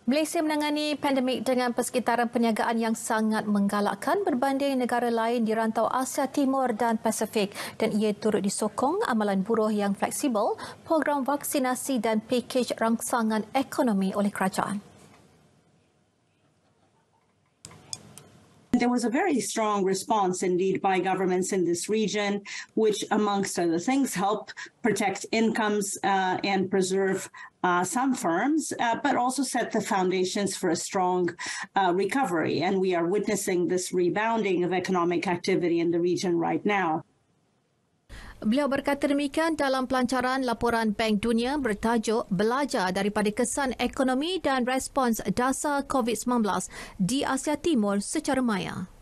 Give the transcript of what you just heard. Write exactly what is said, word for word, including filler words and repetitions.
Malaysia menangani pandemik dengan persekitaran perniagaan yang sangat menggalakkan berbanding negara lain di rantau Asia Timur dan Pasifik, dan ia turut disokong amalan buruh yang fleksibel, program vaksinasi dan pakej rangsangan ekonomi oleh kerajaan. There was a very strong response indeed by governments in this region, which amongst other things help protect incomes uh, and preserve uh, some firms, uh, but also set the foundations for a strong uh, recovery. And we are witnessing this rebounding of economic activity in the region right now. Beliau berkata demikian dalam pelancaran laporan Bank Dunia bertajuk Belajar daripada Kesan Ekonomi dan Respons Dasar COVID sembilan belas di Asia Timur secara maya.